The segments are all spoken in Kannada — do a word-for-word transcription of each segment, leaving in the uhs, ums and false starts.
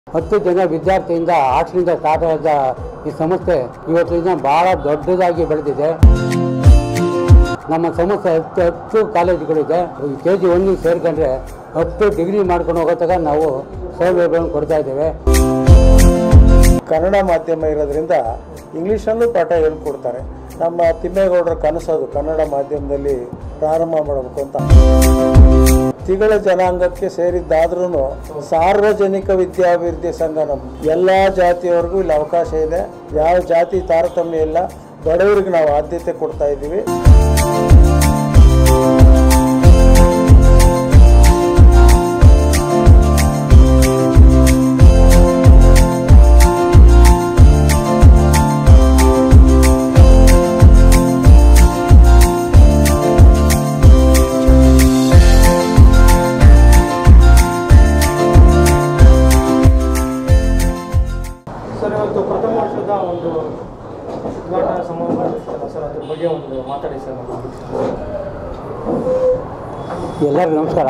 ಹತ್ತು ಜನ ವಿದ್ಯಾರ್ಥಿಯಿಂದ ಹಾಸ್ಟೆಲಿಂದ ಸ್ಟಾರ್ಟ್ ಆದ ಈ ಸಂಸ್ಥೆ ಇವತ್ತಿನ ಭಾಳ ದೊಡ್ಡದಾಗಿ ಬೆಳೆದಿದೆ. ನಮ್ಮ ಸಂಸ್ಥೆ ಹತ್ತು ಹತ್ತು ಕಾಲೇಜುಗಳಿದೆ. ಕೆ ಜಿ ಒಂದಿಗೆ ಸೇರ್ಕೊಂಡ್ರೆ ಹತ್ತು ಡಿಗ್ರಿ ಮಾಡ್ಕೊಂಡು ಹೋಗೋತ್ತಾಗ ನಾವು ಸೌಲಭ್ಯಗಳನ್ನು ಕೊಡ್ತಾ ಇದ್ದೇವೆ. ಕನ್ನಡ ಮಾಧ್ಯಮ ಇರೋದ್ರಿಂದ ಇಂಗ್ಲೀಷಲ್ಲೂ ಪಾಠ ಹೇಳ್ಕೊಡ್ತಾರೆ. ನಮ್ಮ ತಿಮ್ಮೇಗೌಡರ ಕನಸದು ಕನ್ನಡ ಮಾಧ್ಯಮದಲ್ಲಿ ಪ್ರಾರಂಭ ಮಾಡಬೇಕು ಅಂತ. ತಿಗಳ ಜನಾಂಗಕ್ಕೆ ಸೇರಿದ್ದಾದ್ರೂ ಸಾರ್ವಜನಿಕ ವಿದ್ಯಾಭಿವೃದ್ಧಿ ಸಂಘ ನಮ್ಮ ಎಲ್ಲ ಜಾತಿಯವರೆಗೂ ಇಲ್ಲಿ ಅವಕಾಶ ಇದೆ. ಯಾವ ಜಾತಿ ತಾರತಮ್ಯ ಇಲ್ಲ. ಬಡವರಿಗೆ ನಾವು ಆದ್ಯತೆ ಕೊಡ್ತಾ ಇದ್ದೀವಿ. ಸರ್, ಇವತ್ತು ಪ್ರಥಮ ವರ್ಷದ ಒಂದು ಉದ್ಘಾಟನಾ ಸಮಾರಂಭ ಸರ್, ಅದ್ರ ಬಗ್ಗೆ ಒಂದು ಮಾತಾಡಿ ಸರ್. ಎಲ್ಲರಿಗೂ ನಮಸ್ಕಾರ.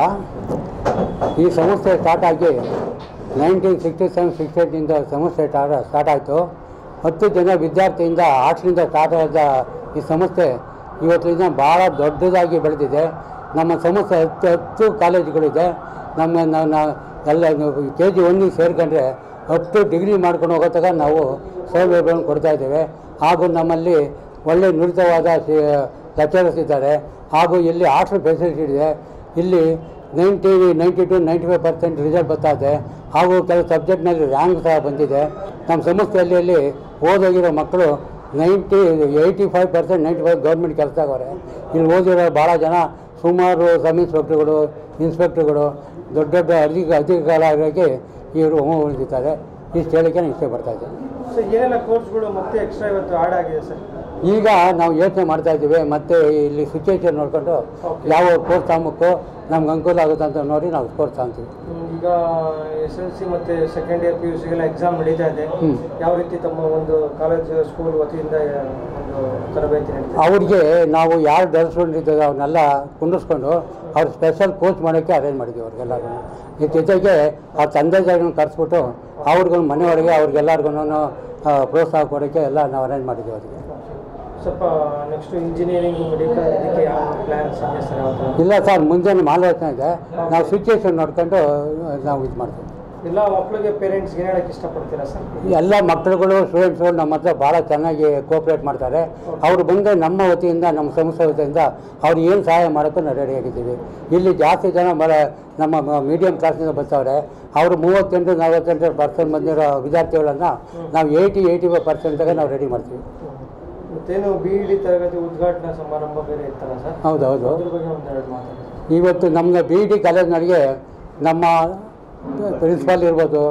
ಈ ಸಂಸ್ಥೆ ಸ್ಟಾರ್ಟ್ ಆಗಿ ನೈನ್ಟೀನ್ ಸಿಕ್ಸ್ಟಿ ಸೆವೆನ್ ಸಿಕ್ಸ್ಟಿ ಏಯ್ಟಿಂದ ಸಂಸ್ಥೆ ಸ್ಟಾರ್ಟ್ ಸ್ಟಾರ್ಟ್ ಆಯಿತು. ಹತ್ತು ಜನ ವಿದ್ಯಾರ್ಥಿಯಿಂದ ಹಾಸ್ಟೆಲಿಂದ ಸ್ಟಾರ್ಟ್ ಆದ ಈ ಸಂಸ್ಥೆ ಇವತ್ತಿನ ಭಾಳ ದೊಡ್ಡದಾಗಿ ಬೆಳೆದಿದೆ. ನಮ್ಮ ಸಂಸ್ಥೆ ಹತ್ತು ಹತ್ತು ಕಾಲೇಜುಗಳಿದೆ. ನಮ್ಮ ನಾವು ಎಲ್ಲ ಕೆ ಜಿ ಒಂದಿಗೆ ಸೇರ್ಕೊಂಡ್ರೆ ಹತ್ತು ಡಿಗ್ರಿ ಮಾಡ್ಕೊಂಡು ಹೋಗೋತ್ತಾಗ ನಾವು ಸೌಲಭ್ಯಗಳನ್ನು ಕೊಡ್ತಾ ಇದ್ದೇವೆ. ಹಾಗೂ ನಮ್ಮಲ್ಲಿ ಒಳ್ಳೆ ನುರಿತವಾದ ಲೆಕ್ಚರರ್ಸ್ ಇದ್ದಾರೆ. ಹಾಗೂ ಇಲ್ಲಿ ಹಾಸ್ಟೆಲ್ ಫೆಸಿಲಿಟಿ ಇದೆ. ಇಲ್ಲಿ ninety ninety two ninety five percent result ಬರ್ತಾ ಇದೆ. ಹಾಗೂ ಕೆಲವು ಸಬ್ಜೆಕ್ಟ್ನಲ್ಲಿ ರ್ಯಾಂಕ್ ಸಹ ಬಂದಿದೆ. ನಮ್ಮ ಸಂಸ್ಥೆಯಲ್ಲಿ ಓದೋಗಿರೋ ಮಕ್ಕಳು ninety eighty five percent ninety five government ಕೆಲಸ ಆಗೋರೆ. ಇಲ್ಲಿ ಓದಿರೋ ಭಾಳ ಜನ ಸುಮಾರು ಸಬ್ ಇನ್ಸ್ಪೆಕ್ಟರ್ಗಳು, ಇನ್ಸ್ಪೆಕ್ಟರ್ಗಳು, ದೊಡ್ಡ ದೊಡ್ಡ ಅಧಿಕ ಅಧಿಕಾರಿಯಾಗಿ ಇವರು ಉಳಿದಿದ್ದಾರೆ. ಇಷ್ಟು ಹೇಳಿಕೆ ನಾನು ಇಷ್ಟಪಡ್ತಾ ಇದ್ದೇನೆ. ಸರ್, ಏನೆಲ್ಲ ಕೋರ್ಸ್ಗಳು ಮತ್ತೆ ಎಕ್ಸ್ಟ್ರಾ ಇವತ್ತು ಆ್ಯಡ್ ಆಗಿದೆ ಸರ್? ಈಗ ನಾವು ಯೋಚನೆ ಮಾಡ್ತಾ ಇದ್ದೀವಿ. ಮತ್ತು ಇಲ್ಲಿ ಸಿಚುವೇಶನ್ ನೋಡಿಕೊಂಡು ಯಾವ ಕೋರ್ಸ್ ತಗೊಂಬೇಕು ನಮ್ಗೆ ಅನುಕೂಲ ಆಗುತ್ತೆ ಅಂತ ನೋಡಿ ನಾವು ಕೋರ್ಸ್ ತಗೊಂತೀವಿ. ಈಗ ಎಸ್ ಎಲ್ ಸಿ ಮತ್ತು ಸೆಕೆಂಡ್ ಇಯರ್ ಪಿ ಯು ಸಿಗೆಲ್ಲ ಎಕ್ಸಾಮ್ ನಡೀತಾ ಇದೆ. ಯಾವ ರೀತಿ ತಮ್ಮ ಒಂದು ಕಾಲೇಜ್ ಸ್ಕೂಲ್ ವತಿಯಿಂದ ಒಂದು ತರಬೇತಿ ನಡೀತಾ? ಅವ್ರಿಗೆ ನಾವು ಯಾರು ಡಲ್ ಸ್ಟೂಡೆಂಟ್ ಇದ್ದಾರೆ ಅವ್ರನ್ನೆಲ್ಲ ಕುಂಡಿಸ್ಕೊಂಡು ಅವ್ರು ಸ್ಪೆಷಲ್ ಕೋಚ್ ಮಾಡೋಕ್ಕೆ ಅರೇಂಜ್ ಮಾಡಿದ್ದೀವಿ ಅವ್ರಿಗೆಲ್ಲರೂ. ಈ ಜೊತೆಗೆ ಅವ್ರ ತಂದೆ ತಾಯಿಗಳನ್ನ ಕರೆಸ್ಬಿಟ್ಟು ಅವ್ರಿಗೂ ಮನೆಯೊಳಗೆ ಅವ್ರಿಗೆಲ್ಲರಿಗೂ ಪ್ರೋತ್ಸಾಹ ಕೊಡೋಕ್ಕೆ ಎಲ್ಲ ನಾವು ಅರೇಂಜ್ ಮಾಡಿದ್ದೀವಿ ಅವರಿಗೆ. ಸ್ವಲ್ಪ ನೆಕ್ಸ್ಟ್ ಇಂಜಿನಿಯರಿಂಗ್ ಮೆಡಿಕಲ್ ಇದಕ್ಕೆ ಯಾವ ಪ್ಲ್ಯಾನ್ಸ್ ಇದೆ ಸರ್? ಇಲ್ಲ ಸರ್, ಮುಂದೆ ಆಲೋಚನೆ ಇದೆ. ನಾವು ಸಿಚುವೇಶನ್ ನೋಡ್ಕೊಂಡು ನಾವು ಇದು ಮಾಡ್ತೀವಿ. ಎಲ್ಲ ಮಕ್ಕಳಿಗೆ ಪೇರೆಂಟ್ಸ್ಗೆ ಏನು ಹೇಳೋಕ್ಕೆ ಇಷ್ಟಪಡ್ತೀರಾ ಸರ್? ಎಲ್ಲ ಮಕ್ಕಳುಗಳು ಸ್ಟೂಡೆಂಟ್ಸ್ಗಳು ನಮ್ಮ ಹತ್ರ ಭಾಳ ಚೆನ್ನಾಗಿ ಕೋಆಪ್ರೇಟ್ ಮಾಡ್ತಾರೆ. ಅವರು ಬಂದರೆ ನಮ್ಮ ವತಿಯಿಂದ ನಮ್ಮ ಸಂಸ್ಥೆ ವತಿಯಿಂದ ಅವ್ರು ಏನು ಸಹಾಯ ಮಾಡೋಕ್ಕೂ ನಾವು ರೆಡಿಯಾಗಿದ್ದೀವಿ. ಇಲ್ಲಿ ಜಾಸ್ತಿ ಜನ ಬರ ನಮ್ಮ ಮೀಡಿಯಮ್ ಕ್ಲಾಸ್ನಿಂದ ಬರ್ತಾವ್ರೆ. ಅವರು ಮೂವತ್ತೆಂಟು ನಲವತ್ತೆಂಟು ಪರ್ಸೆಂಟ್ ಬಂದಿರೋ ವಿದ್ಯಾರ್ಥಿಗಳನ್ನು ನಾವು ಏಯ್ಟಿ ಏಯ್ಟಿ ಫೈವ್ ಪರ್ಸೆಂಟಾಗ ನಾವು ರೆಡಿ ಮಾಡ್ತೀವಿ. ಮತ್ತೇನು ಬಿ ಇ ಡಿ ತರಗತಿ ಉದ್ಘಾಟನಾ ಸಮಾರಂಭ ಬೇರೆ ಇರ್ತಲ್ಲ ಸರ್? ಹೌದೌದು. ಅದ್ರ ಬಗ್ಗೆ ಒಂದೆರಡು ಮಾತಾಡಿ. ಇವತ್ತು ನಮ್ಮ ಬಿ ಇ ಡಿ ಕಾಲೇಜ್ನವರಿಗೆ ನಮ್ಮ ಪ್ರಿನ್ಸಿಪಾಲ್ ಇರ್ಬೋದು,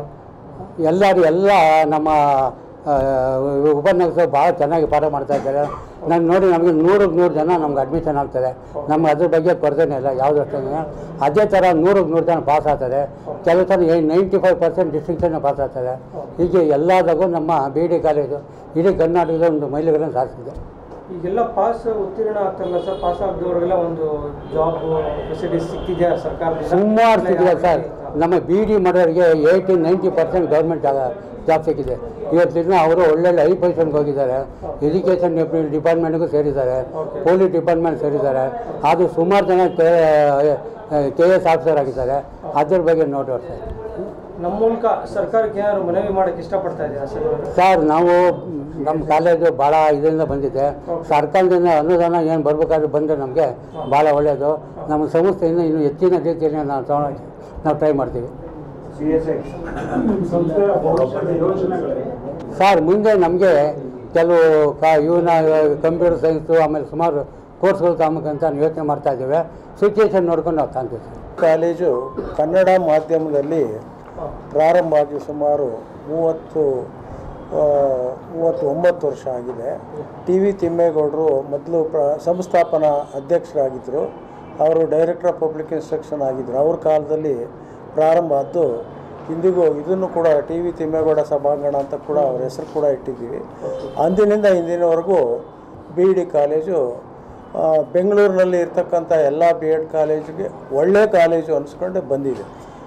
ಎಲ್ಲರೂ ಎಲ್ಲ ನಮ್ಮ ಉಪನ್ಯಾಸಕರು ಭಾಳ ಚೆನ್ನಾಗಿ ಪಾಠ ಮಾಡ್ತಾ ಇದ್ದಾರೆ. ನಾನು ನೋಡಿ ನಮಗೆ ನೂರಕ್ಕೆ ನೂರು ಜನ ನಮ್ಗೆ ಅಡ್ಮಿಷನ್ ಆಗ್ತದೆ. ನಮ್ಗೆ ಅದ್ರ ಬಗ್ಗೆ ಕೊರತೆನೇ ಇಲ್ಲ ಯಾವುದಷ್ಟು. ಅದೇ ಥರ ನೂರಕ್ಕೆ ನೂರು ಜನ ಪಾಸ್ ಆಗ್ತದೆ. ಕೆಲವು ಸಲ ninety five percent distinction pass ಆಗ್ತದೆ. ಹೀಗೆ ಎಲ್ಲದಾಗೂ ನಮ್ಮ ಬಿ ಡಿ ಕಾಲೇಜು ಇಡೀ ಕರ್ನಾಟಕದ ಒಂದು ಮೈಲಿಗಲ್ಲನ್ನು ಸಾಧಿಸಿದೆ. ಈಗೆಲ್ಲ ಪಾಸ್ ಉತ್ತೀರ್ಣ ಆಗ್ತಾರಲ್ಲ ಸರ್, ಪಾಸ್ ಆಗದವ್ರಿಗೆಲ್ಲ ಒಂದು ಜಾಬ್ ಫೆಸಿಲಿಟೀಸ್ ಸಿಕ್ಕಿದೆಯಾ ಸರ್ಕಾರದಿಂದ? ಸುಮಾರು ಸಿಕ್ಕಿದೆ ಸರ್. ನಮ್ಮ ಬಿ ಡಿ ಮಾಡೋರಿಗೆ eighty ninety percent government job ಸಿಕ್ಕಿದೆ. ಇವತ್ತಿನ ಅವರು ಒಳ್ಳೊಳ್ಳೆ ಹೈ ಪೊಸಿಷನ್ಗೆ ಹೋಗಿದ್ದಾರೆ. ಎಜುಕೇಷನ್ ಡಿಪಾರ್ಟ್ಮೆಂಟ್ಗೂ ಸೇರಿದ್ದಾರೆ, ಪೊಲೀಸ್ ಡಿಪಾರ್ಟ್ಮೆಂಟ್ ಸೇರಿದ್ದಾರೆ. ಅದು ಸುಮಾರು ಜನ ಕೆ ಎಸ್ ಆಫೀಸರ್ ಆಗಿದ್ದಾರೆ. ಅದ್ರ ಬಗ್ಗೆ ನೋಡಿ ಸರ್. ನಮ್ಮ ಮೂಲಕ ಸರ್ಕಾರಕ್ಕೆ ಏನಾದ್ರು ಮನವಿ ಮಾಡೋಕ್ಕೆ ಇಷ್ಟಪಡ್ತಾ ಇದ್ದೀರಾ ಸರ್? ಸರ್, ನಾವು ನಮ್ಮ ಕಾಲೇಜು ಭಾಳ ಇದರಿಂದ ಬಂದಿದೆ. ಸರ್ಕಾರದಿಂದ ಅನುದಾನ ಏನು ಬರಬೇಕಾದ್ರೂ ಬಂದರೆ ನಮಗೆ ಭಾಳ ಒಳ್ಳೆಯದು. ನಮ್ಮ ಸಂಸ್ಥೆಯಿಂದ ಇನ್ನೂ ಹೆಚ್ಚಿನ ರೀತಿಯಲ್ಲಿ ನಾವು ತಗೊಳ್ಳೋಕ್ಕೆ ನಾವು ಟ್ರೈ ಮಾಡ್ತೀವಿ. ಸರ್, ಮುಂದೆ ನಮಗೆ ಕೆಲವು ಕಾ ಇವನ್ನ ಕಂಪ್ಯೂಟರ್ ಸೈನ್ಸು ಆಮೇಲೆ ಸುಮಾರು ಕೋರ್ಸ್ಗಳು ತಗೋಬೇಕಂತ ನಾವು ಯೋಚನೆ ಮಾಡ್ತಾ ಇದ್ದೇವೆ. ಸಿಚುವೇಶನ್ ನೋಡ್ಕೊಂಡು ನಾವು ತಗೊಂತೀವಿ ಸರ್. ಕಾಲೇಜು ಕನ್ನಡ ಮಾಧ್ಯಮದಲ್ಲಿ ಪ್ರಾರಂಭ ಆಗಿ ಸುಮಾರು ಮೂವತ್ತು ಮೂವತ್ತು ಒಂಬತ್ತು ವರ್ಷ ಆಗಿದೆ. ಟಿ ವಿ ತಿಮ್ಮೇಗೌಡರು ಮೊದಲು ಪ್ರ ಸಂಸ್ಥಾಪನಾ ಅಧ್ಯಕ್ಷರಾಗಿದ್ದರು. ಅವರು ಡೈರೆಕ್ಟರ್ ಆಫ್ ಪಬ್ಲಿಕ್ ಇನ್ಸ್ಟ್ರಕ್ಷನ್ ಆಗಿದ್ದರು. ಅವ್ರ ಕಾಲದಲ್ಲಿ ಪ್ರಾರಂಭ ಆದ್ದು. ಇಂದಿಗೂ ಇದನ್ನು ಕೂಡ ಟಿ ವಿ ತಿಮ್ಮೇಗೌಡ ಸಭಾಂಗಣ ಅಂತ ಕೂಡ ಅವ್ರ ಹೆಸರು ಕೂಡ ಇಟ್ಟಿದ್ದೀವಿ. ಅಂದಿನಿಂದ ಇಂದಿನವರೆಗೂ ಬಿ ಡಿ ಕಾಲೇಜು ಬೆಂಗಳೂರಿನಲ್ಲಿ ಇರ್ತಕ್ಕಂಥ ಎಲ್ಲ ಬಿ ಎಡ್ ಕಾಲೇಜಿಗೆ ಒಳ್ಳೆಯ ಕಾಲೇಜು ಅನಿಸ್ಕೊಂಡು ಬಂದಿದೆ.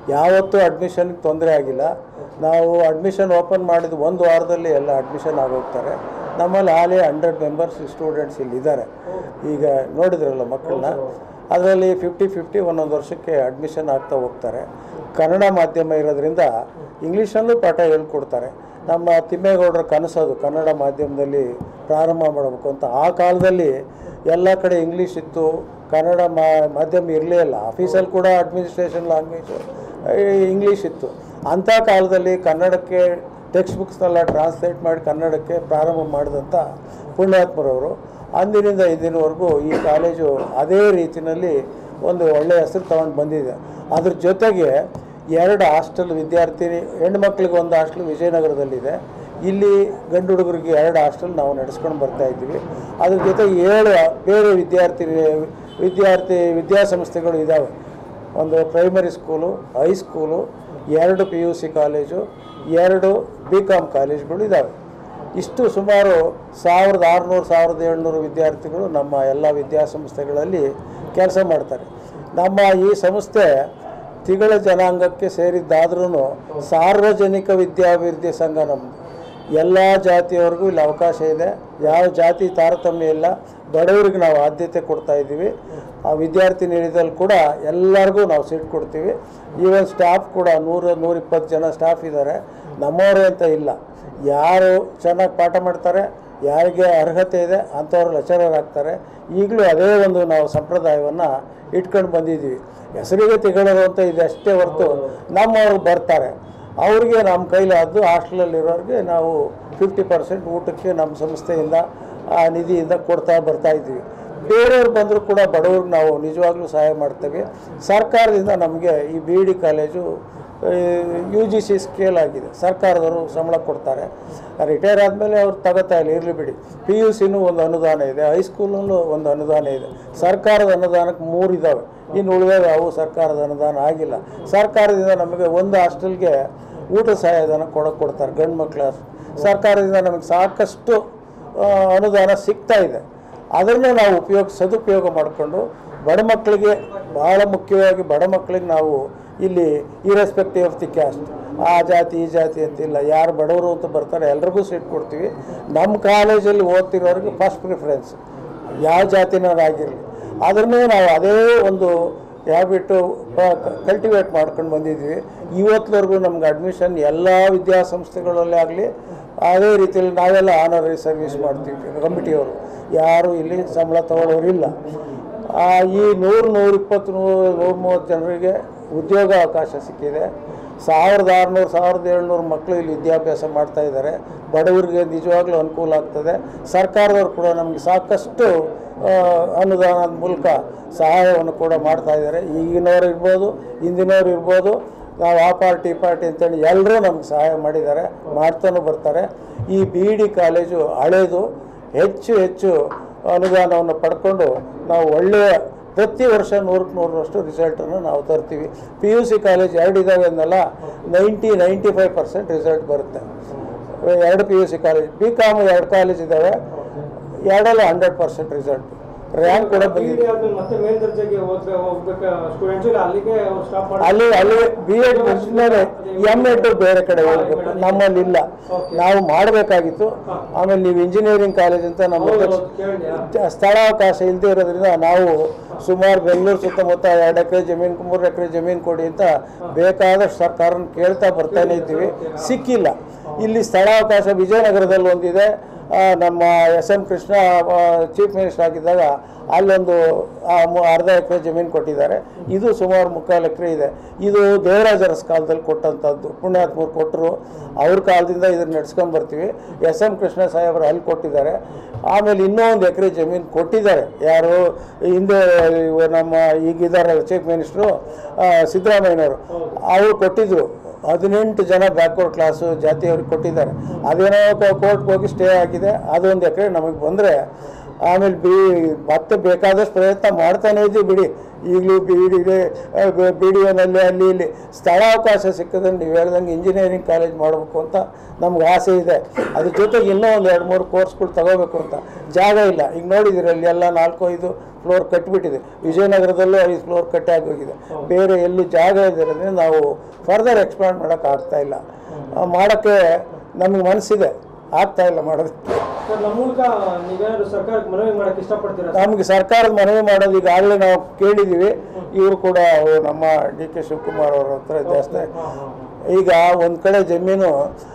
ಯಾವತ್ತೂ ಅಡ್ಮಿಷನ್ಗೆ ತೊಂದರೆ ಆಗಿಲ್ಲ. ನಾವು ಅಡ್ಮಿಷನ್ ಓಪನ್ ಮಾಡಿದ ಒಂದು ವಾರದಲ್ಲಿ ಎಲ್ಲ ಅಡ್ಮಿಷನ್ ಆಗೋಗ್ತಾರೆ. ನಮ್ಮಲ್ಲಿ ಹಾಲಿ ಹಂಡ್ರೆಡ್ ಮೆಂಬರ್ಸ್ ಸ್ಟೂಡೆಂಟ್ಸ್ ಇಲ್ಲಿದ್ದಾರೆ. ಈಗ ನೋಡಿದ್ರಲ್ಲ ಮಕ್ಕಳನ್ನ, ಅದರಲ್ಲಿ ಫಿಫ್ಟಿ ಫಿಫ್ಟಿ ಒಂದೊಂದು ವರ್ಷಕ್ಕೆ ಅಡ್ಮಿಷನ್ ಆಗ್ತಾ ಹೋಗ್ತಾರೆ. ಕನ್ನಡ ಮಾಧ್ಯಮ ಇರೋದ್ರಿಂದ ಇಂಗ್ಲೀಷಲ್ಲೂ ಪಾಠ ಹೇಳ್ಕೊಡ್ತಾರೆ. ನಮ್ಮ ತಿಮ್ಮೇಗೌಡರ ಕನಸದು ಕನ್ನಡ ಮಾಧ್ಯಮದಲ್ಲಿ ಪ್ರಾರಂಭ ಮಾಡಬೇಕು ಅಂತ. ಆ ಕಾಲದಲ್ಲಿ ಎಲ್ಲ ಕಡೆ ಇಂಗ್ಲೀಷ್ ಇತ್ತು, ಕನ್ನಡ ಮಾ ಮಾಧ್ಯಮ ಇರಲೇ ಇಲ್ಲ. ಆಫೀಸಲ್ಲಿ ಕೂಡ ಅಡ್ಮಿನಿಸ್ಟ್ರೇಷನ್ ಲ್ಯಾಂಗ್ವೇಜು ಇಂಗ್ಲೀಷ್ ಇತ್ತು. ಅಂಥ ಕಾಲದಲ್ಲಿ ಕನ್ನಡಕ್ಕೆ ಟೆಕ್ಸ್ಟ್ ಬುಕ್ಸ್ನೆಲ್ಲ ಟ್ರಾನ್ಸ್ಲೇಟ್ ಮಾಡಿ ಕನ್ನಡಕ್ಕೆ ಪ್ರಾರಂಭ ಮಾಡಿದಂಥ ಪುಣ್ಯಾತ್ಮರವರು ಅಂದಿನಿಂದ ಇಂದಿನವರೆಗೂ ಈ ಕಾಲೇಜು ಅದೇ ರೀತಿಯಲ್ಲಿ ಒಂದು ಒಳ್ಳೆಯ ಹೆಸರು ತಗೊಂಡು ಬಂದಿದೆ. ಅದ್ರ ಜೊತೆಗೆ ಎರಡು ಹಾಸ್ಟೆಲ್ ವಿದ್ಯಾರ್ಥಿ ಹೆಣ್ಮಕ್ಳಿಗೆ ಒಂದು ಹಾಸ್ಟೆಲ್ ವಿಜಯನಗರದಲ್ಲಿದೆ. ಇಲ್ಲಿ ಗಂಡು ಹುಡುಗರಿಗೆ ಎರಡು ಹಾಸ್ಟೆಲ್ ನಾವು ನಡೆಸ್ಕೊಂಡು ಬರ್ತಾಯಿದ್ದೀವಿ. ಅದ್ರ ಜೊತೆಗೆ ಏಳು ಬೇರೆ ವಿದ್ಯಾರ್ಥಿ ವಿದ್ಯಾರ್ಥಿ ವಿದ್ಯಾಸಂಸ್ಥೆಗಳು ಇದ್ದಾವೆ. ಒಂದು ಪ್ರೈಮರಿ ಸ್ಕೂಲು, ಹೈಸ್ಕೂಲು, ಎರಡು ಪಿ ಯು ಸಿ ಕಾಲೇಜು, ಎರಡು ಬಿ ಕಾಮ್ ಕಾಲೇಜುಗಳು ಇದ್ದಾವೆ. ಇಷ್ಟು ಸುಮಾರು ಸಾವಿರದ ಆರುನೂರು ಸಾವಿರದ ಏಳ್ನೂರು ವಿದ್ಯಾರ್ಥಿಗಳು ನಮ್ಮ ಎಲ್ಲ ವಿದ್ಯಾಸಂಸ್ಥೆಗಳಲ್ಲಿ ಕೆಲಸ ಮಾಡ್ತಾರೆ. ನಮ್ಮ ಈ ಸಂಸ್ಥೆ ತಿಗಳ ಜನಾಂಗಕ್ಕೆ ಸೇರಿದ್ದಾದ್ರೂ ಸಾರ್ವಜನಿಕ ವಿದ್ಯಾಭಿವೃದ್ಧಿ ಸಂಘ ನಮ್ಮದು. ಎಲ್ಲ ಜಾತಿಯವರಿಗೂ ಇಲ್ಲಿ ಅವಕಾಶ ಇದೆ. ಯಾವ ಜಾತಿ ತಾರತಮ್ಯ ಇಲ್ಲ. ಬಡವರಿಗೆ ನಾವು ಆದ್ಯತೆ ಕೊಡ್ತಾ ಇದ್ದೀವಿ. ಆ ವಿದ್ಯಾರ್ಥಿ ನಿಲಯದಲ್ಲಿ ಕೂಡ ಎಲ್ಲರಿಗೂ ನಾವು ಸೀಟ್ ಕೊಡ್ತೀವಿ. ಈವನ್ ಸ್ಟಾಫ್ ಕೂಡ ನೂರ ನೂರಿಪ್ಪತ್ತು ಜನ ಸ್ಟಾಫ್ ಇದ್ದಾರೆ. ನಮ್ಮವರೇ ಅಂತ ಇಲ್ಲ. ಯಾರು ಚೆನ್ನಾಗಿ ಪಾಠ ಮಾಡ್ತಾರೆ, ಯಾರಿಗೆ ಅರ್ಹತೆ ಇದೆ ಅಂಥವ್ರು ಲೆಕ್ಚರರ್ ಆಗ್ತಾರೆ. ಈಗಲೂ ಅದೇ ಒಂದು ನಾವು ಸಂಪ್ರದಾಯವನ್ನು ಇಟ್ಕೊಂಡು ಬಂದಿದ್ದೀವಿ. ಹೆಸರಿಗೆ ತಿಗಳರು ಅಂತ ಇದಷ್ಟೇ ಹೊರತು ನಮ್ಮವ್ರು ಬರ್ತಾರೆ. ಅವ್ರಿಗೆ ನಮ್ಮ ಕೈಲಾದ್ದು ಹಾಸ್ಟೆಲಲ್ಲಿರೋರಿಗೆ ನಾವು ಫಿಫ್ಟಿ ಪರ್ಸೆಂಟ್ ಊಟಕ್ಕೆ ನಮ್ಮ ಸಂಸ್ಥೆಯಿಂದ ಆ ನಿಧಿಯಿಂದ ಕೊಡ್ತಾ ಬರ್ತಾಯಿದ್ದೀವಿ. ಬೇರೆಯವ್ರು ಬಂದರೂ ಕೂಡ ಬಡವ್ರಿಗೆ ನಾವು ನಿಜವಾಗ್ಲೂ ಸಹಾಯ ಮಾಡ್ತೇವೆ. ಸರ್ಕಾರದಿಂದ ನಮಗೆ ಈ B E D college U G C scale ಆಗಿದೆ. ಸರ್ಕಾರದವರು ಸಂಬಳ ಕೊಡ್ತಾರೆ. ರಿಟೈರ್ ಆದಮೇಲೆ ಅವ್ರು ತಗೋತಾ ಇಲ್ಲ, ಇರಲಿ ಬಿಡಿ. ಪಿ ಯು ಸಿನೂ ಒಂದು ಅನುದಾನ ಇದೆ, ಹೈಸ್ಕೂಲಲ್ಲೂ ಒಂದು ಅನುದಾನ ಇದೆ. ಸರ್ಕಾರದ ಅನುದಾನಕ್ಕೆ ಮೂರು ಇದ್ದಾವೆ, ಇನ್ನು ಉಳಿದವೆ ಅವು ಸರ್ಕಾರದ ಅನುದಾನ ಆಗಿಲ್ಲ. ಸರ್ಕಾರದಿಂದ ನಮಗೆ ಒಂದು ಹಾಸ್ಟೆಲ್ಗೆ ಊಟ ಸಹಾಯಧನ ಕೊಡೋಕೆ ಕೊಡ್ತಾರೆ ಗಂಡು ಮಕ್ಕಳ. ಸರ್ಕಾರದಿಂದ ನಮಗೆ ಸಾಕಷ್ಟು ಅನುದಾನ ಸಿಗ್ತಾ ಇದೆ. ಅದನ್ನು ನಾವು ಉಪಯೋಗ ಸದುಪಯೋಗ ಮಾಡಿಕೊಂಡು ಬಡ ಮಕ್ಕಳಿಗೆ, ಭಾಳ ಮುಖ್ಯವಾಗಿ ಬಡ ಮಕ್ಕಳಿಗೆ ನಾವು ಇಲ್ಲಿ ಇರೆಸ್ಪೆಕ್ಟಿವ್ ಆಫ್ ದಿ ಕ್ಯಾಸ್ಟ್, ಆ ಜಾತಿ ಈ ಜಾತಿ ಅಂತಿಲ್ಲ, ಯಾರು ಬಡವರು ಅಂತ ಬರ್ತಾರೆ ಎಲ್ರಿಗೂ ಸೀಟ್ ಕೊಡ್ತೀವಿ. ನಮ್ಮ ಕಾಲೇಜಲ್ಲಿ ಓದ್ತಿರೋರಿಗೆ ಫಸ್ಟ್ ಪ್ರಿಫರೆನ್ಸ್, ಯಾವ ಜಾತಿನವರಾಗಿರಲಿ. ಅದನ್ನೇ ನಾವು ಅದೇ ಒಂದು ಹ್ಯಾಬಿಟ್ಟು ಕಲ್ಟಿವೇಟ್ ಮಾಡ್ಕೊಂಡು ಬಂದಿದ್ವಿ. ಇವತ್ತುವರೆಗೂ ನಮ್ಗೆ ಅಡ್ಮಿಷನ್ ಎಲ್ಲ ವಿದ್ಯಾಸಂಸ್ಥೆಗಳಲ್ಲೇ ಆಗಲಿ ಅದೇ ರೀತಿಯಲ್ಲಿ ನಾವೆಲ್ಲ ಆನರರಿ ಸರ್ವಿಸ್ ಮಾಡ್ತೀವಿ. ಕಮಿಟಿಯವರು ಯಾರು ಇಲ್ಲಿ ಸಂಬಳ ತಗೊಳ್ಳೋರಿಲ್ಲ. ಈ ನೂರು ನೂರಿಪ್ಪತ್ತು ನೂರು ನೂರ ಮೂವತ್ತು ಜನರಿಗೆ ಉದ್ಯೋಗ ಅವಕಾಶ ಸಿಕ್ಕಿದೆ. ಸಾವಿರದ ಆರುನೂರು ಸಾವಿರದ ಏಳ್ನೂರು ಮಕ್ಕಳು ಇಲ್ಲಿ ವಿದ್ಯಾಭ್ಯಾಸ ಮಾಡ್ತಾಯಿದ್ದಾರೆ. ಬಡವರಿಗೆ ನಿಜವಾಗ್ಲೂ ಅನುಕೂಲ ಆಗ್ತದೆ. ಸರ್ಕಾರದವರು ಕೂಡ ನಮಗೆ ಸಾಕಷ್ಟು ಅನುದಾನದ ಮೂಲಕ ಸಹಾಯವನ್ನು ಕೂಡ ಮಾಡ್ತಾಯಿದ್ದಾರೆ. ಈಗಿನವ್ರು ಇರ್ಬೋದು, ಹಿಂದಿನವ್ರು ಇರ್ಬೋದು, ನಾವು ಆ ಪಾರ್ಟಿ ಈ ಪಾರ್ಟಿ ಅಂತೇಳಿ ಎಲ್ಲರೂ ನಮ್ಗೆ ಸಹಾಯ ಮಾಡಿದ್ದಾರೆ, ಮಾಡ್ತಾನೂ ಬರ್ತಾರೆ. ಈ ಬಿ ಇ ಡಿ ಕಾಲೇಜು ಹಳೇದು, ಹೆಚ್ಚು ಹೆಚ್ಚು ಅನುದಾನವನ್ನು ಪಡ್ಕೊಂಡು ನಾವು ಒಳ್ಳೆಯ ಪ್ರತಿ ವರ್ಷ ನೂರಕ್ಕೆ ನೂರರಷ್ಟು ರಿಸಲ್ಟನ್ನು ನಾವು ತರ್ತೀವಿ. ಪಿ ಯು ಸಿ ಕಾಲೇಜ್ ಎರಡು ಇದ್ದಾವೆ ಅನ್ನಲ್ಲ, ninety ninety five percent result ಬರುತ್ತೆ. ಎರಡು P U C college, B com ಎರಡು ಕಾಲೇಜ್ ಇದ್ದಾವೆ, ಎರಡಲ್ಲ ಹಂಡ್ರೆಡ್ ಪರ್ಸೆಂಟ್ ರಿಸಲ್ಟ್. ರ್ಯಾಂಕ್ ಕೂಡ ಬಂದಿದೆ. ಅಲ್ಲಿ ಅಲ್ಲಿ ಬಿ ಎಡ್ ಮುಗಿದ್ಮೇಲೆ ಎಮ್ ಎಡ್ ಬೇರೆ ಕಡೆ ಹೋಗ್ಬೇಕು, ನಮ್ಮಲ್ಲಿ ಇಲ್ಲ. ನಾವು ಮಾಡಬೇಕಾಗಿತ್ತು. ಆಮೇಲೆ ನೀವು ಇಂಜಿನಿಯರಿಂಗ್ ಕಾಲೇಜ್ ಅಂತ ನಮ್ಮ ಸ್ಥಳಾವಕಾಶ ಇಲ್ಲದೆ ಇರೋದ್ರಿಂದ ನಾವು ಸುಮಾರು ಬೆಂಗಳೂರು ಸುತ್ತಮುತ್ತ ಎರಡು ಎಕರೆ ಜಮೀನು, ಮೂರು ಎಕರೆ ಜಮೀನು ಕೊಡಿ ಅಂತ ಬೇಕಾದಷ್ಟು ಸರ್ಕಾರನ ಕೇಳ್ತಾ ಬರ್ತಾನೆ ಇದ್ದೀವಿ, ಸಿಕ್ಕಿಲ್ಲ. ಇಲ್ಲಿ ಸ್ಥಳಾವಕಾಶ ವಿಜಯನಗರದಲ್ಲಿ ಒಂದಿದೆ. ನಮ್ಮ S M Krishna chief minister ಆಗಿದ್ದಾಗ ಅಲ್ಲೊಂದು ಅರ್ಧ ಎಕರೆ ಜಮೀನು ಕೊಟ್ಟಿದ್ದಾರೆ. ಇದು ಸುಮಾರು ಮುಕ್ಕಾಲು ಎಕರೆ ಇದೆ. ಇದು ದೇವರಾಜರಸ್ ಕಾಲದಲ್ಲಿ ಕೊಟ್ಟಂಥದ್ದು, ಪುಣ್ಯಾತ್ಮರು ಕೊಟ್ಟರು. ಅವ್ರ ಕಾಲದಿಂದ ಇದನ್ನು ನಡ್ಸ್ಕೊಂಡು ಬರ್ತೀವಿ. ಎಸ್ ಎಂ ಕೃಷ್ಣ ಸಾಹೇಬರು ಅಲ್ಲಿ ಕೊಟ್ಟಿದ್ದಾರೆ. ಆಮೇಲೆ ಇನ್ನೂ ಒಂದು ಎಕರೆ ಜಮೀನು ಕೊಟ್ಟಿದ್ದಾರೆ. ಯಾರು ಹಿಂದೆ ನಮ್ಮ ಈಗಿದ್ದಾರೆ ಚೀಫ್ ಮಿನಿಸ್ಟ್ರು ಸಿದ್ದರಾಮಯ್ಯನವರು, ಅವರು ಕೊಟ್ಟಿದ್ದರು. ಹದಿನೆಂಟು ಜನ ಬ್ಯಾಕ್ವರ್ಡ್ ಕ್ಲಾಸು ಜಾತಿಯವ್ರಿಗೆ ಕೊಟ್ಟಿದ್ದಾರೆ. ಅದೇನೋ ಕೋರ್ಟ್ಗೆ ಹೋಗಿ ಸ್ಟೇ ಆಗಿದೆ. ಅದೊಂದು ಎಕರೆ ನಮಗೆ ಬಂದರೆ ಆಮೇಲೆ ಬಿ ಮತ್ತೆ ಬೇಕಾದಷ್ಟು ಪ್ರಯತ್ನ ಮಾಡ್ತಾನೇ ಇದ್ದೀವಿ ಬಿಡಿ. ಈಗಲೂ ಬಿ ಡಿ ಬಿ ಡಿ ಎನಲ್ಲಿ ಅಲ್ಲಿ ಇಲ್ಲಿ ಸ್ಥಳಾವಕಾಶ ಸಿಕ್ಕದಂಗೆ ನೀವು ಹೇಳ್ದಂಗೆ ಇಂಜಿನಿಯರಿಂಗ್ ಕಾಲೇಜ್ ಮಾಡಬೇಕು ಅಂತ ನಮ್ಗೆ ಆಸೆ ಇದೆ. ಅದ್ರ ಜೊತೆಗೆ ಇನ್ನೂ ಒಂದು ಎರಡು ಮೂರು ಕೋರ್ಸ್ಗಳು ತಗೋಬೇಕು ಅಂತ ಜಾಗ ಇಲ್ಲ. ಈಗ ನೋಡಿದ್ದೀರಿ ಅಲ್ಲಿ ಎಲ್ಲ ನಾಲ್ಕು ಐದು ಫ್ಲೋರ್ ಕಟ್ಟಿಬಿಟ್ಟಿದೆ. ವಿಜಯನಗರದಲ್ಲೂ ಐದು ಫ್ಲೋರ್ ಕಟ್ಟಿ ಆಗೋಗಿದೆ. ಬೇರೆ ಎಲ್ಲಿ ಜಾಗ ಇದ್ದರೆ ನಾವು ಫರ್ದರ್ ಎಕ್ಸ್ಪ್ಯಾಂಡ್ ಮಾಡೋಕ್ಕೆ ಆಗ್ತಾಯಿಲ್ಲ. ಮಾಡೋಕ್ಕೆ ನಮಗೆ ಮನಸ್ಸಿದೆ, ಆಗ್ತಾಯಿಲ್ಲ ಮಾಡೋದಕ್ಕೆ. ನಮ್ಮ ಮೂಲಕ ನೀವೇನಾದ್ರು ಸರ್ಕಾರಕ್ಕೆ ಮನವಿ ಮಾಡಕ್ಕೆ ಇಷ್ಟಪಡ್ತೀರಾ? ನಮಗೆ ಸರ್ಕಾರದ ಮನವಿ ಮಾಡೋದು ಈಗಾಗಲೇ ನಾವು ಕೇಳಿದ್ದೀವಿ. ಇವರು ಕೂಡ ನಮ್ಮ ಡಿ ಕೆ ಶಿವಕುಮಾರ್ ಅವ್ರ ಹತ್ರ ಜಾಸ್ತಿ. ಈಗ ಒಂದು ಕಡೆ ಜಮೀನು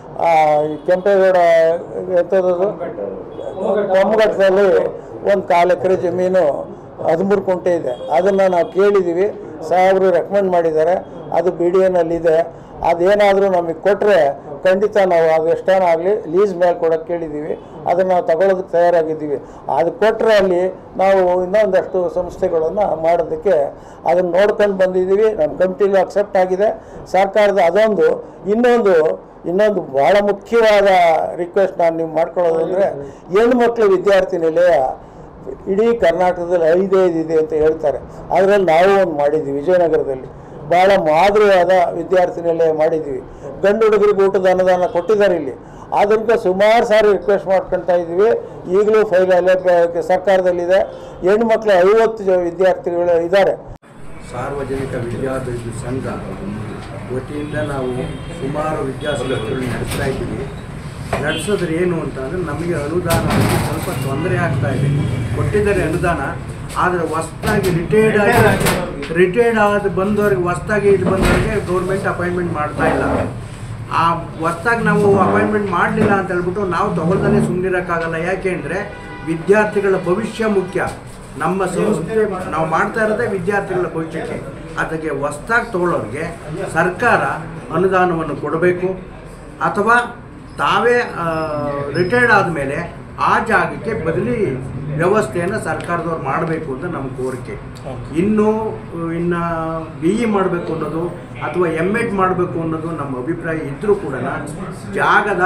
ಕೆಂಪೇಗೌಡ ಎಂಥದ್ದು ಕೊಮ್ಮಘಟ್ಟದಲ್ಲಿ ಒಂದು ಕಾಲು ಎಕರೆ ಜಮೀನು ಹದಿಮೂರು ಕುಂಟೆ ಇದೆ. ಅದನ್ನು ನಾವು ಕೇಳಿದ್ದೀವಿ, ಸಾಹೇಬರು ರೆಕಮೆಂಡ್ ಮಾಡಿದ್ದಾರೆ. ಅದು ಬಿ ಡಿ ಎನಲ್ಲಿದೆ. ಅದೇನಾದರೂ ನಮಗೆ ಕೊಟ್ಟರೆ ಖಂಡಿತ ನಾವು ಅದು ಎಷ್ಟೇನಾಗಲಿ ಲೀಸ್ ಮೇಲೆ ಕೊಡೋಕ್ಕೆ ಕೇಳಿದ್ದೀವಿ. ಅದನ್ನು ನಾವು ತಗೊಳ್ಳೋದಕ್ಕೆ ತಯಾರಾಗಿದ್ದೀವಿ. ಅದು ಕೊಟ್ಟರೆ ಅಲ್ಲಿ ನಾವು ಇನ್ನೊಂದಷ್ಟು ಸಂಸ್ಥೆಗಳನ್ನು ಮಾಡೋದಕ್ಕೆ ಅದನ್ನು ನೋಡ್ಕೊಂಡು ಬಂದಿದ್ದೀವಿ. ನಮ್ಮ ಕಮಿಟಿಲೂ ಅಕ್ಸೆಪ್ಟ್ ಆಗಿದೆ. ಸರ್ಕಾರದ ಅದೊಂದು ಇನ್ನೊಂದು ಇನ್ನೊಂದು ಭಾಳ ಮುಖ್ಯವಾದ ರಿಕ್ವೆಸ್ಟ್ ನಾನು ನೀವು ಮಾಡ್ಕೊಳ್ಳೋದಂದರೆ ಹೆಣ್ಮಕ್ಳು ವಿದ್ಯಾರ್ಥಿ ನಿಲಯ ಇಡೀ ಕರ್ನಾಟಕದಲ್ಲಿ ಐದೈದು ಇದೆ ಅಂತ ಹೇಳ್ತಾರೆ. ಅದರಲ್ಲಿ ನಾವು ಒಂದು ಮಾಡಿದ್ದೀವಿ ವಿಜಯನಗರದಲ್ಲಿ. ಭಾಳ ಮಾದರಿಯಾದ ವಿದ್ಯಾರ್ಥಿ ನಿಲಯ ಮಾಡಿದ್ದೀವಿ. ಗಂಡು ಹುಡುಗರಿಗೆ ಊಟದ ಅನುದಾನ ಕೊಟ್ಟಿದ್ದಾರೆ ಇಲ್ಲಿ. ಅದಕ್ಕೆ ಸುಮಾರು ಸಾರಿ ರಿಕ್ವೆಸ್ಟ್ ಮಾಡ್ಕೊಳ್ತಾ ಇದ್ದೀವಿ. ಈಗಲೂ ಫೈಲ್ ಅಲ್ಲೇ ಸರ್ಕಾರದಲ್ಲಿದೆ. ಹೆಣ್ಮಕ್ಳು ಐವತ್ತು ಜನ ವಿದ್ಯಾರ್ಥಿಗಳು ಇದ್ದಾರೆ. ಸಾರ್ವಜನಿಕ ವಿದ್ಯಾರ್ಥಿ ಸಂಘ ವತಿಯಿಂದ ನಾವು ಸುಮಾರು ವಿದ್ಯಾಸಂಸ್ಥೆಗಳನ್ನ ನಡೆಸ್ತಾ ಇದ್ದೀವಿ. ನಡೆಸೋದ್ರೆ ಏನು ಅಂತಂದರೆ ನಮಗೆ ಅನುದಾನವಾಗಿ ಸ್ವಲ್ಪ ತೊಂದರೆ ಆಗ್ತಾ ಇದೆ. ಕೊಟ್ಟಿದ್ದಾರೆ ಅನುದಾನ, ಆದರೆ ಹೊಸ್ದಾಗಿ ರಿಟೈರ್ಡ್ ಆಗಿ ರಿಟೈರ್ಡ್ ಆದ ಬಂದವರಿಗೆ ಹೊಸ್ದಾಗಿ ಇದು ಬಂದವರಿಗೆ ಗೌರ್ಮೆಂಟ್ ಅಪಾಯಿಂಟ್ಮೆಂಟ್ ಮಾಡ್ತಾ ಇಲ್ಲ. ಆ ಹೊಸ್ದಾಗಿ ನಾವು ಅಪಾಯಿಂಟ್ಮೆಂಟ್ ಮಾಡಲಿಲ್ಲ ಅಂತ ಹೇಳ್ಬಿಟ್ಟು ನಾವು ತಗೊಳ್ದೇ ಸುಮ್ಮನಿರೋಕ್ಕಾಗಲ್ಲ. ಯಾಕೆ ಅಂದರೆ ವಿದ್ಯಾರ್ಥಿಗಳ ಭವಿಷ್ಯ ಮುಖ್ಯ. ನಮ್ಮ ಸಂಸ್ಥೆ ನಾವು ಮಾಡ್ತಾ ಇರೋದೇ ವಿದ್ಯಾರ್ಥಿಗಳ ಭವಿಷ್ಯಕ್ಕೆ. ಅದಕ್ಕೆ ಹೊಸ್ದಾಗಿ ತಗೊಳ್ಳೋರಿಗೆ ಸರ್ಕಾರ ಅನುದಾನವನ್ನು ಕೊಡಬೇಕು, ಅಥವಾ ತಾವೇ ರಿಟೈರ್ಡ್ ಆದಮೇಲೆ ಆ ಜಾಗಕ್ಕೆ ಬದಲಿ ವ್ಯವಸ್ಥೆಯನ್ನು ಸರ್ಕಾರದವ್ರು ಮಾಡಬೇಕು ಅಂತ ನಮ್ಮ ಕೋರಿಕೆ. ಇನ್ನು ಇನ್ನು ಬಿ ಇ ಮಾಡಬೇಕು ಅನ್ನೋದು ಅಥವಾ ಎಮ್ ಎಡ್ ಮಾಡಬೇಕು ಅನ್ನೋದು ನಮ್ಮ ಅಭಿಪ್ರಾಯ ಇದ್ದರೂ ಕೂಡ ಜಾಗದ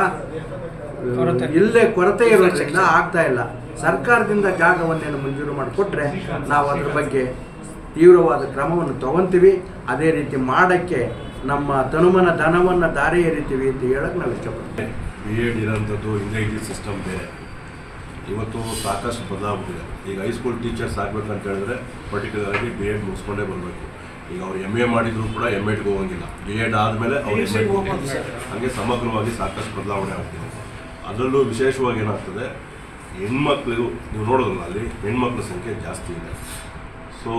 ಇಲ್ಲೇ ಕೊರತೆ ಇರೋದ್ರಿಂದ ಆಗ್ತಾ ಇಲ್ಲ. ಸರ್ಕಾರದಿಂದ ಜಾಗವನ್ನೇನು ಮಂಜೂರು ಮಾಡಿಕೊಟ್ರೆ ನಾವು ಅದ್ರ ಬಗ್ಗೆ ತೀವ್ರವಾದ ಕ್ರಮವನ್ನು ತಗೊತೀವಿ. ಅದೇ ರೀತಿ ಮಾಡೋಕ್ಕೆ ನಮ್ಮ ತನುಮನ ಧನವನ್ನು ದಾರಿ ಎರಿತೀವಿ ಅಂತ ಹೇಳಕ್ಕೆ ನಾವು ಇಷ್ಟಪಡ್ತೀವಿ. ಬಿ ಎಡ್ ಇರೋಂಥದ್ದು ಇಂಗ್ಲೀಷ್ ಸಿಸ್ಟಮ್ ಬೇರೆ. ಇವತ್ತು ಸಾಕಷ್ಟು ಬದಲಾಗ್ಬಿಟ್ಟಿದೆ. ಈಗ ಹೈಸ್ಕೂಲ್ ಟೀಚರ್ಸ್ ಆಗಬೇಕಂತ ಹೇಳಿದ್ರೆ ಪರ್ಟಿಕ್ಯುಲರಾಗಿ ಬಿ ಎಡ್ ಮುಗಿಸ್ಕೊಂಡೇ ಬರಬೇಕು. ಈಗ ಅವ್ರು ಎಮ್ ಎ ಮಾಡಿದರೂ ಕೂಡ ಎಮ್ ಎಡ್ಗೆ ಹೋಗೋಂಗಿಲ್ಲ. ಬಿ ಎಡ್ ಆದಮೇಲೆ ಅವ್ರು ಎಮ್ ಎಡ್ಗೆ ಹೋಗೋದು. ಹಾಗೆ ಸಮಗ್ರವಾಗಿ ಸಾಕಷ್ಟು ಬದಲಾವಣೆ ಆಗ್ತಿದೆ. ಅದರಲ್ಲೂ ವಿಶೇಷವಾಗಿ ಏನಾಗ್ತದೆ, ಹೆಣ್ಮಕ್ಳಿಗೂ ನೀವು ನೋಡೋದಲ್ಲ, ಅಲ್ಲಿ ಹೆಣ್ಮಕ್ಳ ಸಂಖ್ಯೆ ಜಾಸ್ತಿ ಇದೆ. ಸೊ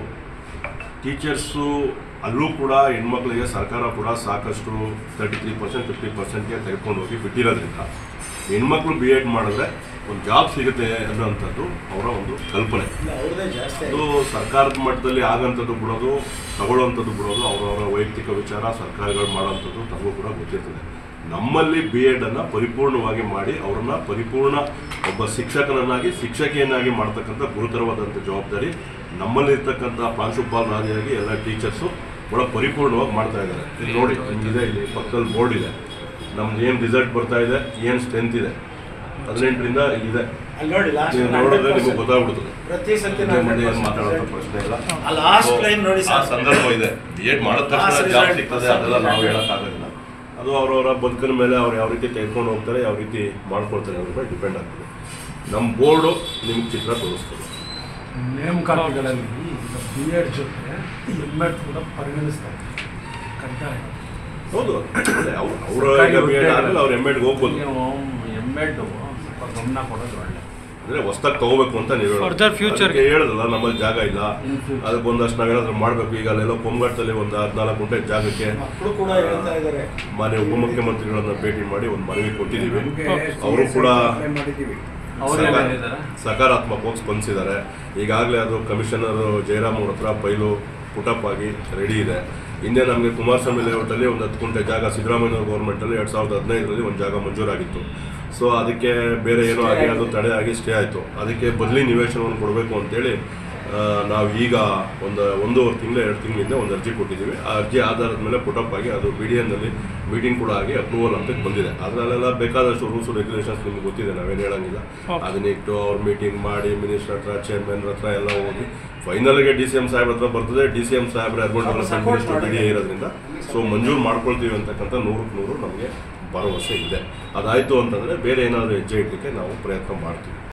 ಟೀಚರ್ಸು ಅಲ್ಲೂ ಕೂಡ ಹೆಣ್ಮಕ್ಳಿಗೆ ಸರ್ಕಾರ ಕೂಡ ಸಾಕಷ್ಟು ತರ್ಟಿ ತ್ರೀ ಪರ್ಸೆಂಟ್ ಫಿಫ್ಟಿ ಪರ್ಸೆಂಟ್ಗೆ ತೆಗೆದುಕೊಂಡು ಹೋಗಿ ಬಿಟ್ಟಿರೋದ್ರಿಂದ ಹೆಣ್ಮಕ್ಳು ಬಿ ಎಡ್ ಮಾಡಿದ್ರೆ ಒಂದು ಜಾಬ್ ಸಿಗುತ್ತೆ ಅನ್ನೋಂಥದ್ದು ಅವರ ಒಂದು ಕಲ್ಪನೆ. ಅದು ಸರ್ಕಾರದ ಮಟ್ಟದಲ್ಲಿ ಆಗೋಂಥದ್ದು ಬಿಡೋದು, ತಗೊಳ್ಳೋವಂಥದ್ದು ಬಿಡೋದು ಅವರವರ ವೈಯಕ್ತಿಕ ವಿಚಾರ. ಸರ್ಕಾರಗಳು ಮಾಡೋವಂಥದ್ದು ತಮಗೂ ಕೂಡ ಗೊತ್ತಿರ್ತದೆ. ನಮ್ಮಲ್ಲಿ ಬಿ ಎಡನ್ನು ಪರಿಪೂರ್ಣವಾಗಿ ಮಾಡಿ ಅವರನ್ನು ಪರಿಪೂರ್ಣ ಒಬ್ಬ ಶಿಕ್ಷಕನನ್ನಾಗಿ ಶಿಕ್ಷಕಿಯನ್ನಾಗಿ ಮಾಡ್ತಕ್ಕಂಥ ಗುರುತರವಾದಂಥ ಜವಾಬ್ದಾರಿ ನಮ್ಮಲ್ಲಿರ್ತಕ್ಕಂಥ ಪ್ರಾಂಶುಪಾಲರಾದಿಯಾಗಿ ಎಲ್ಲ ಟೀಚರ್ಸು ಭಾಳ ಪರಿಪೂರ್ಣವಾಗಿ ಮಾಡ್ತಾ ಇದ್ದಾರೆ. ಇಲ್ಲಿ ನೋಡಿ, ನಿಮಗಿದೆ ಇಲ್ಲಿ ಪಕ್ಕದಲ್ಲಿ ಬೋರ್ಡ್ ಇದೆ. ನಮ್ದು ಏನು ರಿಸಲ್ಟ್ ಬರ್ತಾ ಇದೆ, ಏನು ಸ್ಟ್ರೆಂತ್ ಇದೆ, ಹದಿನೆಂಟರಿಂದ ಇದೆ. ನೀವು ನೋಡಿದ್ರೆ ನಿಮಗೆ ಗೊತ್ತಾಗ್ಬಿಡ್ತದೆ. ಮುಂದೆ ಏನು ಮಾತಾಡೋಂಥ ಪ್ರಶ್ನೆ ಇಲ್ಲ. ಆ ಸಂದರ್ಭ ಇದೆ. ಬಿ ಎಡ್ ಮಾಡಿದ ತಕ್ಷಣ ಜಾಬ್ ಸಿಗ್ತದೆ ಅದೆಲ್ಲ ನಾವು ಹೇಳೋಕ್ಕಾಗೋದಿಲ್ಲ. ಅದು ಅವರವರ ಬದುಕಿನ ಮೇಲೆ ಅವ್ರು ಯಾವ ರೀತಿ ತೆಗೆದುಕೊಂಡು ಹೋಗ್ತಾರೆ, ಯಾವ ರೀತಿ ಮಾಡ್ಕೊಳ್ತಾರೆ ಅವ್ರ ಮೇಲೆ ಡಿಪೆಂಡ್ ಆಗ್ತದೆ. ನಮ್ಮ ಬೋರ್ಡು ನಿಮ್ಗೆ ಚಿತ್ರ ತೋರಿಸ್ತದೆ. ನೇಮಕಾತಿಗಳಲ್ಲಿ ಬಿ ಎಡ್ ಜೊತೆ ಎಮ್ ಎಡ್ ಕೂಡ ಪರಿಗಣಿಸ್ತಾರೆ. ಕಡ್ಡಾಯ. ಹೌದು, ಅವ್ರು ಅವರ ಬಿ ಎಡ್ ಆದಮೇಲೆ ಅವ್ರು ಎಮ್ ಎಡ್ಗೆ ಹೋಗ್ಬೋದು. ಎಮ್ ಎಡ್ ಸ್ವಲ್ಪ ಗಮನ ಕೊಡೋದು ಒಳ್ಳೆ. ಅಂದರೆ ಹೊಸ್ದಾಗಿ ತೊಗೋಬೇಕು ಅಂತ ನೀವು ಹೇಳೋದು ಹೇಳಿದ್ರಲ್ಲ, ನಮ್ಮಲ್ಲಿ ಜಾಗ ಇಲ್ಲ, ಅದಕ್ಕೆ ಒಂದಷ್ಟು ನಾವೇನಾದ್ರೂ ಮಾಡಬೇಕು. ಈಗ ಅಲ್ಲೆಲ್ಲೋ ಕೊಮ್ಮಘಟ್ಟದಲ್ಲಿ ಒಂದು ಹದಿನಾಲ್ಕು ಗುಂಟೆ ಜಾಗಕ್ಕೆ ಮಾನ್ಯ ಉಪಮುಖ್ಯಮಂತ್ರಿಗಳನ್ನ ಭೇಟಿ ಮಾಡಿ ಒಂದು ಮನವಿ ಕೊಟ್ಟಿದ್ದೀವಿ. ಅವರು ಕೂಡ ಸಕಾರಾತ್ಮಕವಾಗಿ ಸ್ಪಂದಿಸಿದ್ದಾರೆ. ಈಗಾಗಲೇ ಅದು ಕಮಿಷನರ್ ಜಯರಾಮ್ ಅವ್ರ ಹತ್ರ ಫೈಲು ಪುಟಪ್ ಆಗಿ ರೆಡಿ ಇದೆ. ಹಿಂದೆ ನಮಗೆ ಕುಮಾರಸ್ವಾಮಿ ಲೇಔಟಲ್ಲಿ ಒಂದು ಹತ್ತು ಗುಂಟೆ ಜಾಗ ಸಿದ್ದರಾಮಯ್ಯ ಗೌರ್ಮೆಂಟಲ್ಲಿ ಎರಡು ಸಾವಿರದ ಹದಿನೈದರಲ್ಲಿ ಒಂದು ಜಾಗ ಮಂಜೂರಾಗಿತ್ತು. ಸೊ ಅದಕ್ಕೆ ಬೇರೆ ಏನೋ ಆಗಿ ಅದು ತಡೆ ಆಗಿ ಸ್ಟೇ ಆಯಿತು. ಅದಕ್ಕೆ ಬದಲಿ ನಿವೇಶನವನ್ನು ಕೊಡಬೇಕು ಅಂತೇಳಿ ನಾವು ಈಗ ಒಂದು ಒಂದೂವರೆ ತಿಂಗಳು ಎರಡು ತಿಂಗಳಿಂದ ಒಂದು ಅರ್ಜಿ ಕೊಟ್ಟಿದ್ದೀವಿ. ಆ ಅರ್ಜಿ ಆಧಾರದ ಮೇಲೆ ಪುಟಪ್ ಆಗಿ ಅದು ಬಿ ಡಿ ಎನ್ನಲ್ಲಿ ಮೀಟಿಂಗ್ ಕೂಡ ಆಗಿ ಅಪ್ರೂವಲ್ ಅಂತ ಬಂದಿದೆ. ಅದರಲ್ಲೆಲ್ಲ ಬೇಕಾದಷ್ಟು ರೂಲ್ಸ್ ರೆಗ್ಯುಲೇಷನ್ಸ್ ನಿಮ್ಗೆ ಗೊತ್ತಿದೆ, ನಾವೇನು ಹೇಳೋಂಗಿಲ್ಲ. ಅದನ್ನಿಟ್ಟು ಅವ್ರು ಮೀಟಿಂಗ್ ಮಾಡಿ ಮಿನಿಸ್ಟರ್ ಹತ್ರ ಚೇರ್ಮನ್ ಹತ್ರ ಎಲ್ಲ ಹೋಗಿ ಫೈನಲ್ಗೆ ಡಿ ಸಿ ಎಮ್ ಸಾಹೇಬ್ರ ಹತ್ರ ಬರ್ತದೆ. ಡಿ ಸಿ ಎಮ್ ಸಾಹೇಬ್ರೆ urban development minister B D A ಇರೋದ್ರಿಂದ ಸೊ ಮಂಜೂರು ಮಾಡ್ಕೊಳ್ತೀವಿ ಅಂತಕ್ಕಂಥ ನೂರಕ್ಕೆ ನೂರು ನಮಗೆ ಭರವಸೆ ಇದೆ. ಅದಾಯಿತು ಅಂತಂದರೆ ಬೇರೆ ಏನಾದರೂ ಹೆಜ್ಜೆ ಇಡಲಿಕ್ಕೆ ನಾವು ಪ್ರಯತ್ನ ಮಾಡ್ತೀವಿ.